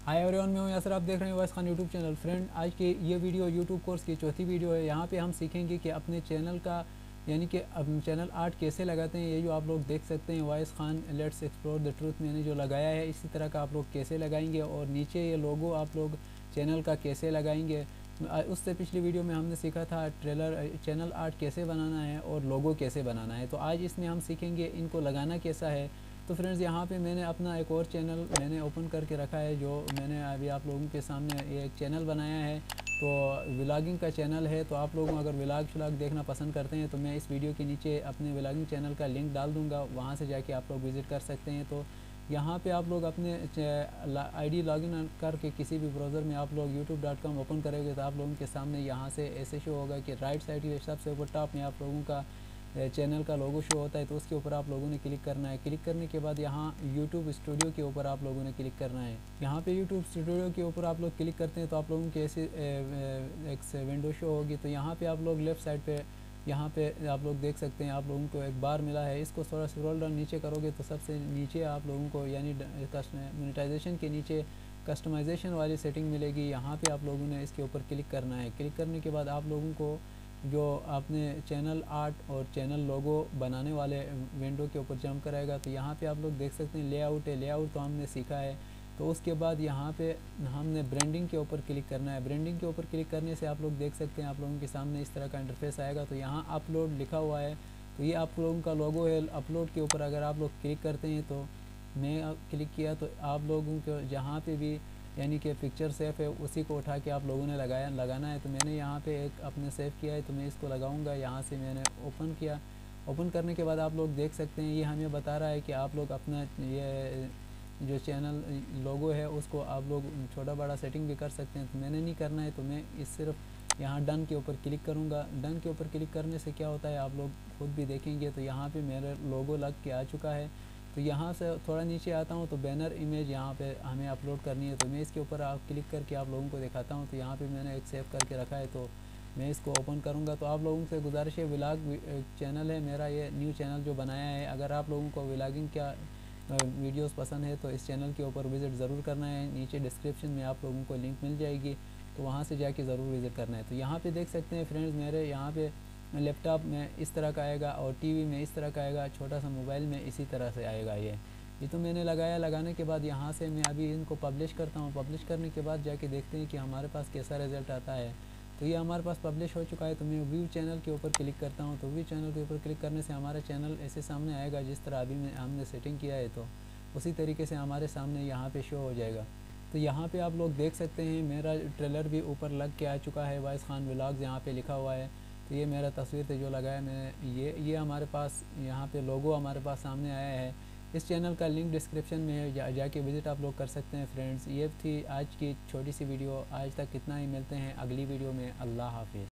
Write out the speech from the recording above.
Hi everyone, मैं हूं यासर। आप देख रहे हैं Wise Khan YouTube channel. Friend, आज की ये वीडियो यूट्यूब कोर्स की चौथी वीडियो है। यहाँ पे हम सीखेंगे कि अपने चैनल का यानी कि अब चैनल आर्ट कैसे लगाते हैं। ये जो आप लोग देख सकते हैं Wise Khan let's explore the truth मैंने जो लगाया है, इसी तरह का आप लोग कैसे लगाएंगे और नीचे ये लोगो आप लोग चैनल का कैसे लगाएंगे। उससे पिछली वीडियो में हमने सीखा था चैनल आर्ट कैसे बनाना है और लोगो कैसे बनाना है। तो आज इसमें हम सीखेंगे इनको लगाना कैसा है। तो फ्रेंड्स, यहाँ पे मैंने अपना एक और चैनल मैंने ओपन करके रखा है, जो मैंने अभी आप लोगों के सामने ये एक चैनल बनाया है। तो व्लॉगिंग का चैनल है। तो आप लोग अगर व्लॉग देखना पसंद करते हैं तो मैं इस वीडियो के नीचे अपने व्लॉगिंग चैनल का लिंक डाल दूँगा, वहाँ से जाके आप लोग विज़िट कर सकते हैं। तो यहाँ पे आप लोग अपने आईडी लॉगिन करके किसी भी ब्राउज़र में आप लोग youtube.com ओपन करेंगे तो आप लोगों के सामने यहाँ से ऐसे शो होगा कि राइट साइड के सबसे ऊपर टॉप में आप लोगों का चैनल का लोगो शो होता है। तो उसके ऊपर आप लोगों ने क्लिक करना है। क्लिक करने के बाद यहाँ यूट्यूब स्टूडियो के ऊपर आप लोगों ने क्लिक करना है। यहाँ पे यूट्यूब स्टूडियो के ऊपर आप लोग क्लिक करते हैं तो आप लोगों के ऐसे एक विंडो शो होगी। तो यहाँ पे आप लोग लेफ़्ट साइड पे यहाँ पे आप लोग देख सकते हैं, आप लोगों को एक बार मिला है। इसको थोड़ा स्क्रॉल डाउन नीचे करोगे तो सबसे नीचे आप लोगों को यानी मोनेटाइजेशन के नीचे कस्टमाइजेशन वाली सेटिंग मिलेगी। यहाँ पे आप लोगों ने इसके ऊपर क्लिक करना है। क्लिक करने के बाद आप लोगों को जो आपने चैनल आर्ट और चैनल लोगो बनाने वाले विंडो के ऊपर जंप कराएगा। तो यहाँ पे आप लोग देख सकते हैं लेआउट है। लेआउट तो हमने सीखा है। तो उसके बाद यहाँ पे हमने ब्रांडिंग के ऊपर क्लिक करना है। ब्रांडिंग के ऊपर क्लिक करने से आप लोग देख सकते हैं आप लोगों के सामने इस तरह का इंटरफेस आएगा। तो यहाँ अपलोड लिखा हुआ है, तो ये आप लोगों का लोगो है। अपलोड के ऊपर अगर आप लोग क्लिक करते हैं तो मैं क्लिक किया तो आप लोगों को जहाँ पे भी यानी कि पिक्चर सेफ है उसी को उठा के आप लोगों ने लगाना है। तो मैंने यहाँ पे एक अपने सेव किया है, तो मैं इसको लगाऊंगा। यहाँ से मैंने ओपन किया। ओपन करने के बाद आप लोग देख सकते हैं ये हमें बता रहा है कि आप लोग अपना ये जो चैनल लोगो है उसको आप लोग छोटा बड़ा सेटिंग भी कर सकते हैं। तो मैंने नहीं करना है, तो मैं इस सिर्फ यहाँ डन के ऊपर क्लिक करूँगा। डन के ऊपर क्लिक करने से क्या होता है आप लोग खुद भी देखेंगे। तो यहाँ पे मेरा लोगो लग के आ चुका है। तो यहाँ से थोड़ा नीचे आता हूँ तो बैनर इमेज यहाँ पे हमें अपलोड करनी है। तो मैं इसके ऊपर आप क्लिक करके आप लोगों को दिखाता हूँ। तो यहाँ पे मैंने एक सेव करके रखा है, तो मैं इसको ओपन करूँगा। तो आप लोगों से गुजारिश है, व्लॉग चैनल है मेरा, ये न्यू चैनल जो बनाया है। अगर आप लोगों को व्लॉगिंग क्या वीडियोस पसंद है तो इस चैनल के ऊपर विज़िट ज़रूर करना है। नीचे डिस्क्रिप्शन में आप लोगों को लिंक मिल जाएगी, तो वहाँ से जाके ज़रूर विज़िट करना है। तो यहाँ पे देख सकते हैं फ्रेंड्स, मेरे यहाँ पे लैपटॉप में इस तरह का आएगा और टीवी में इस तरह का आएगा, छोटा सा मोबाइल में इसी तरह से आएगा। ये तो मैंने लगाया। लगाने के बाद यहाँ से मैं अभी इनको पब्लिश करता हूँ। पब्लिश करने के बाद जाके देखते हैं कि हमारे पास कैसा रिज़ल्ट आता है। तो ये हमारे पास पब्लिश हो चुका है। तो मैं व्यू चैनल के ऊपर क्लिक करता हूँ। तो व्यू चैनल के ऊपर क्लिक करने से हमारा चैनल ऐसे सामने आएगा जिस तरह अभी हमने सेटिंग किया है। तो उसी तरीके से हमारे सामने यहाँ पे शो हो जाएगा। तो यहाँ पे आप लोग देख सकते हैं मेरा ट्रेलर भी ऊपर लग के आ चुका है, वाइस खान व्लॉग्स यहाँ पे लिखा हुआ है। तो ये मेरा तस्वीर थे जो लगाया मैंने, ये हमारे पास यहाँ पे लोगो हमारे पास सामने आया है। इस चैनल का लिंक डिस्क्रिप्शन में है, जाके विज़िट आप लोग कर सकते हैं। फ्रेंड्स, ये थी आज की छोटी सी वीडियो। आज तक इतना ही, मिलते हैं अगली वीडियो में। अल्लाह हाफिज़।